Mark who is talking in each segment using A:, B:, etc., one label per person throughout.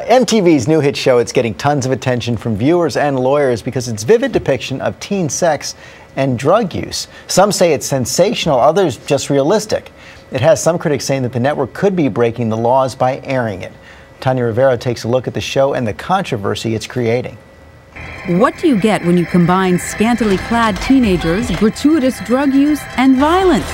A: MTV's new hit show, it's getting tons of attention from viewers and lawyers because its vivid depiction of teen sex and drug use. Some say it's sensational, others just realistic. It has some critics saying that the network could be breaking the laws by airing it. Tanya Rivera takes a look at the show and the controversy it's creating.
B: What do you get when you combine scantily clad teenagers, gratuitous drug use, and violence?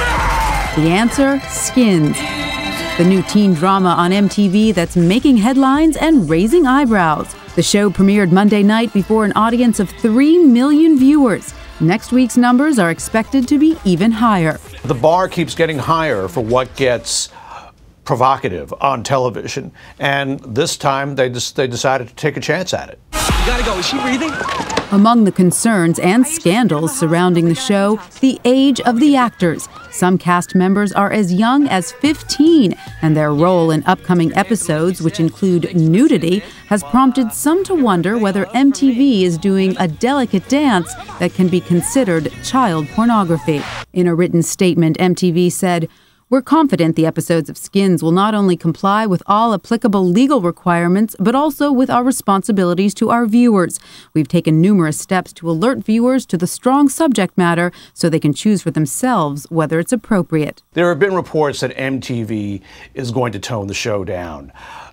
B: The answer, Skins. The new teen drama on MTV that's making headlines and raising eyebrows. The show premiered Monday night before an audience of 3 million viewers. Next week's numbers are expected to be even higher.
C: The bar keeps getting higher for what gets provocative on television, and this time they decided to take a chance at it.
D: You gotta go. Is she breathing?
B: Among the concerns and scandals surrounding the show, the age of the actors. Some cast members are as young as 15, and their role in upcoming episodes, which include nudity, has prompted some to wonder whether MTV is doing a delicate dance that can be considered child pornography. In a written statement, MTV said, "We're confident the episodes of Skins will not only comply with all applicable legal requirements, but also with our responsibilities to our viewers. We've taken numerous steps to alert viewers to the strong subject matter so they can choose for themselves whether it's appropriate."
C: There have been reports that MTV is going to tone the show down.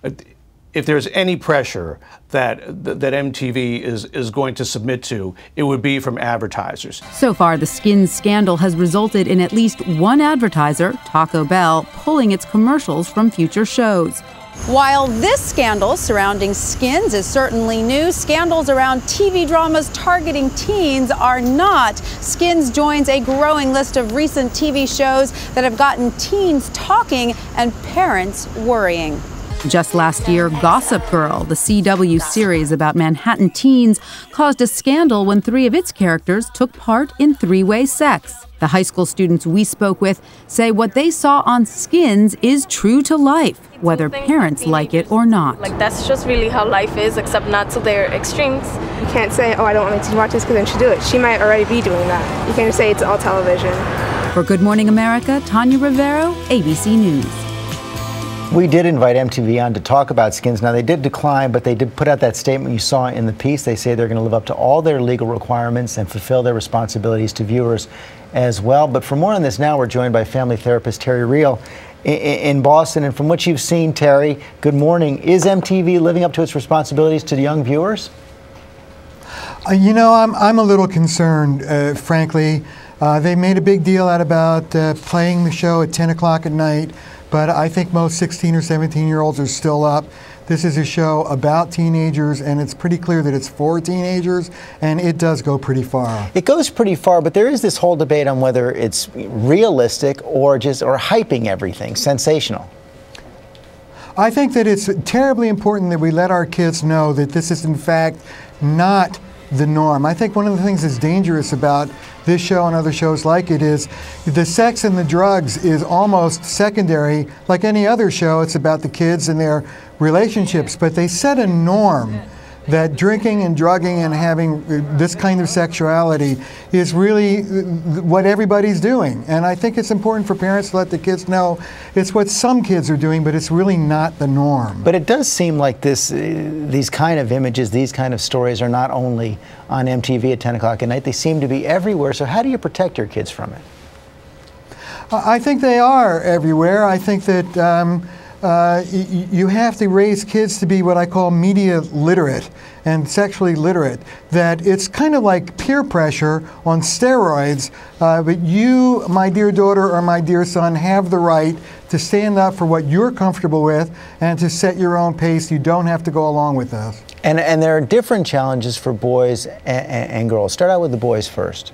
C: If there's any pressure that MTV is going to submit to, it would be from advertisers.
B: So far, the Skins scandal has resulted in at least one advertiser, Taco Bell, pulling its commercials from future shows.
E: While this scandal surrounding Skins is certainly new, scandals around TV dramas targeting teens are not. Skins joins a growing list of recent TV shows that have gotten teens talking and parents worrying.
B: Just last year, Gossip Girl, the CW series about Manhattan teens, caused a scandal when 3 of its characters took part in three-way sex. The high school students we spoke with say what they saw on Skins is true to life, whether parents like it or not.
F: Like, that's just really how life is, except not to their extremes.
G: You can't say, oh, I don't want my teen to watch this because then she'll do it. She might already be doing that. You can't say it's all television.
B: For Good Morning America, Tanya Rivera, ABC News.
A: We did invite MTV on to talk about Skins. Now, they did decline, but they did put out that statement you saw in the piece. They say they're going to live up to all their legal requirements and fulfill their responsibilities to viewers as well. But for more on this now, we're joined by family therapist Terry Real in Boston. And from what you've seen, Terry, good morning. Is MTV living up to its responsibilities to the young viewers?
H: You know, I'm a little concerned, frankly. They made a big deal out about playing the show at 10 o'clock at night. But I think most 16 or 17-year-olds are still up. This is a show about teenagers, and it's pretty clear that it's for teenagers, and it does go pretty far.
A: It goes pretty far, but there is this whole debate on whether it's realistic or hyping everything, sensational.
H: I think that it's terribly important that we let our kids know that this is, in fact, not the norm. I think one of the things that's dangerous about this show and other shows like it is the sex and the drugs is almost secondary. Like any other show, it's about the kids and their relationships, but they set a norm that drinking and drugging and having this kind of sexuality is really what everybody's doing. And I think it's important for parents to let the kids know it's what some kids are doing, but it's really not the norm.
A: But it does seem like these kind of images, these kind of stories are not only on MTV at 10 o'clock at night, they seem to be everywhere. So how do you protect your kids from it?
H: I think they are everywhere. I think that you have to raise kids to be what I call media literate and sexually literate, that it's kind of like peer pressure on steroids, but you, my dear daughter or my dear son, have the right to stand up for what you're comfortable with and to set your own pace. You don't have to go along with us.
A: And there are different challenges for boys and girls. Start out with the boys first.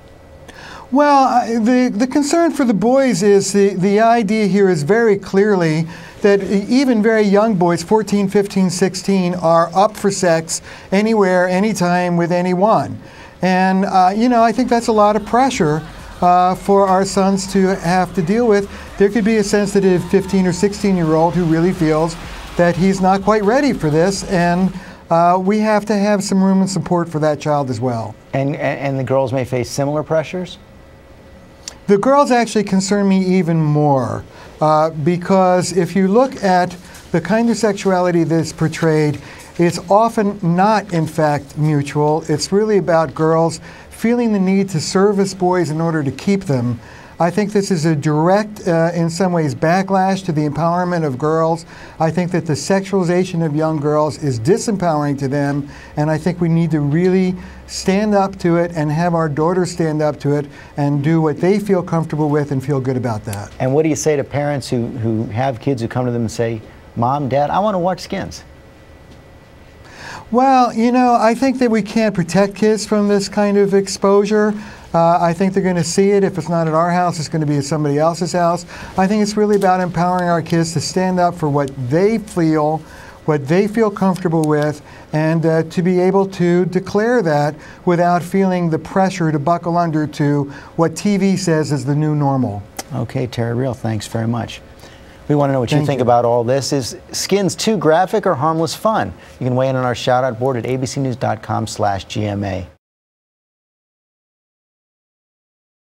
H: Well, the concern for the boys is the idea here is very clearly that even very young boys, 14, 15, 16, are up for sex anywhere, anytime, with anyone. And, you know, I think that's a lot of pressure for our sons to have to deal with. There could be a sensitive 15 or 16-year-old who really feels that he's not quite ready for this, and we have to have some room and support for that child as well.
A: And the girls may face similar pressures?
H: The girls actually concern me even more because if you look at the kind of sexuality that's portrayed is often not, in fact, mutual. It's really about girls feeling the need to service boys in order to keep them. I think this is a direct, in some ways, backlash to the empowerment of girls. I think that the sexualization of young girls is disempowering to them, and I think we need to really stand up to it and have our daughters stand up to it and do what they feel comfortable with and feel good about that.
A: And what do you say to parents who have kids who come to them and say, Mom, Dad, I want to watch Skins?
H: Well, you know, I think that we can't protect kids from this kind of exposure. I think they're going to see it. If it's not at our house, it's going to be at somebody else's house. I think it's really about empowering our kids to stand up for what they feel comfortable with, and to be able to declare that without feeling the pressure to buckle under to what TV says is the new normal.
A: Okay, Terry Real, thanks very much. We want to know what you think about all this. Is Skins too graphic or harmless fun? You can weigh in on our shout-out board at abcnews.com/GMA.